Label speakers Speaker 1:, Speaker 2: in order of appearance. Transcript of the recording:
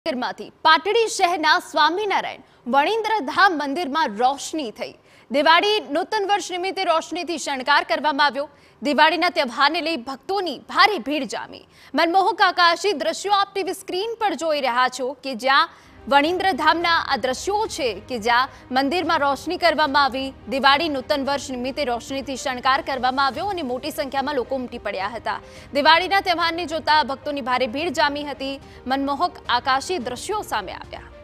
Speaker 1: માંથી પાટડી શહેરના સ્વામિનારાયણ વણિન્દ્રધામ મંદિરમાં રોશની થઈ। દિવાળી નૂતન વર્ષ નિમિત્તે રોશનીથી શણગાર કરવામાં આવ્યો। દિવાળીના તહેવારને લઈ ભક્તોની ભારે ભીડ જામી। મનમોહક આકાશી દ્રશ્યો આપ ટીવી સ્ક્રીન પર જોઈ રહ્યા છો કે જ્યાં વણિન્દ્રધામના આ દ્રશ્યો છે કે જ્યાં મંદિરમાં રોશની કરવામાં આવી। દિવાળી નૂતન વર્ષ નિમિત્તે રોશનીથી શણગાર કરવામાં આવ્યો અને મોટી સંખ્યામાં લોકો ઉમટી પડ્યા હતા। દિવાળીના તહેવારને જોતા ભક્તોની ભારે ભીડ જામી હતી। મનમોહક આકાશી દ્રશ્યો સામે આવ્યા।